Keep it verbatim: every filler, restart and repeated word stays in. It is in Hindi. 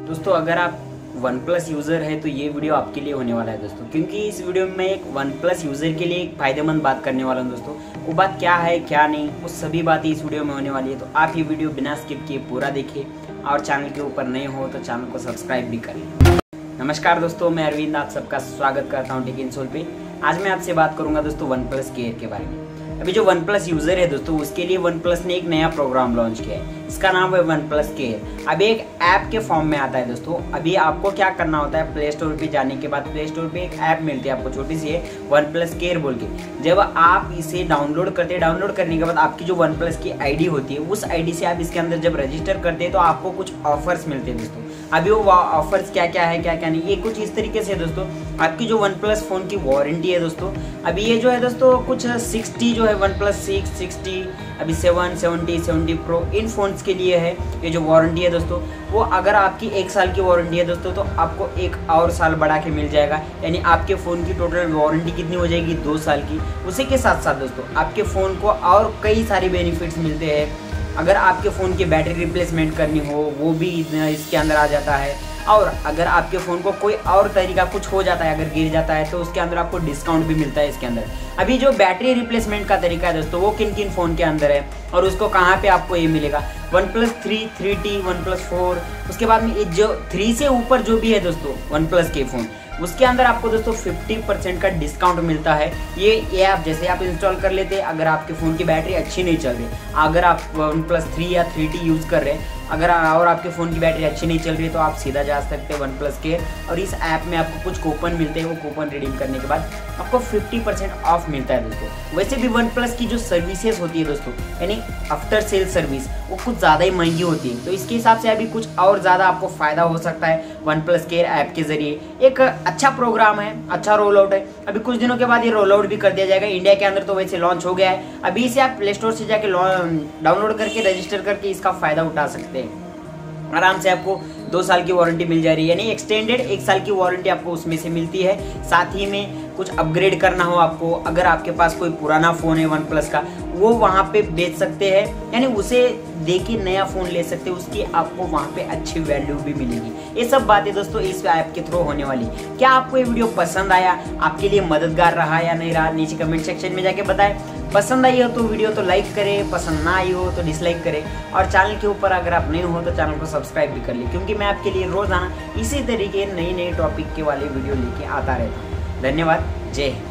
दोस्तों अगर आप OnePlus यूज़र है तो ये वीडियो आपके लिए होने वाला है दोस्तों, क्योंकि इस वीडियो में मैं एक OnePlus यूज़र के लिए एक फ़ायदेमंद बात करने वाला हूँ दोस्तों। वो बात क्या है क्या नहीं, वो सभी बातें इस वीडियो में होने वाली है। तो आप ये वीडियो बिना स्किप किए पूरा देखिए और चैनल के ऊपर नए हो तो चैनल को सब्सक्राइब भी करें। नमस्कार दोस्तों, मैं अरविंद आप सबका स्वागत करता हूँ टेकिनसोल पे। आज मैं आपसे बात करूँगा दोस्तों OnePlus केयर के बारे में। अभी जो OnePlus यूज़र है दोस्तों, उसके लिए OnePlus ने एक नया प्रोग्राम लॉन्च किया है। इसका नाम है OnePlus केयर। अभी एक ऐप के फॉर्म में आता है दोस्तों। अभी आपको क्या करना होता है, प्ले स्टोर पे जाने के बाद प्ले स्टोर पे एक ऐप मिलती है आपको, छोटी सी है OnePlus केयर बोल के। जब आप इसे डाउनलोड करते हैं, डाउनलोड करने के बाद आपकी जो OnePlus की आईडी होती है, उस आईडी से आप इसके अंदर जब रजिस्टर करते हैं तो आपको कुछ ऑफर्स मिलते हैं दोस्तों। अभी वो ऑफर्स क्या क्या है क्या क्या नहीं, ये कुछ इस तरीके से दोस्तों। आपकी जो OnePlus फ़ोन की वारंटी है दोस्तों, अभी ये जो है दोस्तों कुछ साठ जो है OnePlus सिक्स, साठ, अभी सेवन, सेवेंटी, सेवेंटी प्रो, इन फ़ोन्स के लिए है ये जो वारंटी है दोस्तों। वो अगर आपकी एक साल की वारंटी है दोस्तों तो आपको एक और साल बढ़ा के मिल जाएगा, यानी आपके फ़ोन की टोटल वारंटी कितनी हो जाएगी, दो साल की। उसी के साथ साथ दोस्तों आपके फ़ोन को और कई सारे बेनिफिट्स मिलते हैं। अगर आपके फ़ोन की बैटरी रिप्लेसमेंट करनी हो वो भी इसके अंदर आ जाता है, और अगर आपके फ़ोन को कोई और तरीका कुछ हो जाता है, अगर गिर जाता है तो उसके अंदर आपको डिस्काउंट भी मिलता है इसके अंदर। अभी जो बैटरी रिप्लेसमेंट का तरीका है दोस्तों, वो किन किन फ़ोन के अंदर है और उसको कहाँ पे आपको ये मिलेगा, OnePlus three, three T, OnePlus four, उसके बाद में जो थ्री से ऊपर जो भी है दोस्तों OnePlus के फ़ोन, उसके अंदर आपको दोस्तों पचास परसेंट का डिस्काउंट मिलता है। ये ऐप जैसे आप इंस्टॉल कर लेते हैं, अगर आपके फ़ोन की बैटरी अच्छी नहीं चल रही, अगर आप OnePlus थ्री या थ्री टी यूज़ कर रहे हैं, अगर और आपके फ़ोन की बैटरी अच्छी नहीं चल रही है तो आप सीधा जा सकते हैं OnePlus केयर, और इस ऐप में आपको कुछ कूपन मिलते हैं। वो कूपन रिडीम करने के बाद आपको पचास परसेंट ऑफ मिलता है दोस्तों। वैसे भी OnePlus की जो सर्विसेज होती है दोस्तों, यानी आफ्टर सेल सर्विस, वो कुछ ज़्यादा ही महंगी होती है। तो इसके हिसाब से अभी कुछ और ज़्यादा आपको फ़ायदा हो सकता है OnePlus केयर ऐप के ज़रिए। एक अच्छा प्रोग्राम है, अच्छा रोल आउट है। अभी कुछ दिनों के बाद ये रोल आउट भी कर दिया जाएगा। इंडिया के अंदर तो वैसे लॉन्च हो गया है। अभी इसे आप प्ले स्टोर से जाके डाउनलोड करके रजिस्टर करके इसका फ़ायदा उठा सकते हैं। आराम से आपको दो साल की वारंटी मिल जा रही है, यानी एक्सटेंडेड एक साल की वारंटी आपको उसमें से मिलती है। साथ ही में कुछ अपग्रेड करना हो आपको, अगर आपके पास कोई पुराना फ़ोन है OnePlus का, वो वहाँ पे बेच सकते हैं, यानी उसे देके नया फ़ोन ले सकते हैं, उसकी आपको वहाँ पे अच्छी वैल्यू भी मिलेगी। ये सब बातें दोस्तों इस ऐप के थ्रू होने वाली। क्या आपको ये वीडियो पसंद आया, आपके लिए मददगार रहा या नहीं रहा, नीचे कमेंट सेक्शन में जाके बताएं। पसंद आई हो तो वीडियो तो लाइक करें, पसंद ना आई हो तो डिसलाइक करें, और चैनल के ऊपर अगर आप नए हो तो चैनल को सब्सक्राइब भी कर लें, क्योंकि मैं आपके लिए रोज़ाना इसी तरीके नई नई टॉपिक के वाले वीडियो लेके आता रहता हूँ। धन्यवाद, जय हिंद।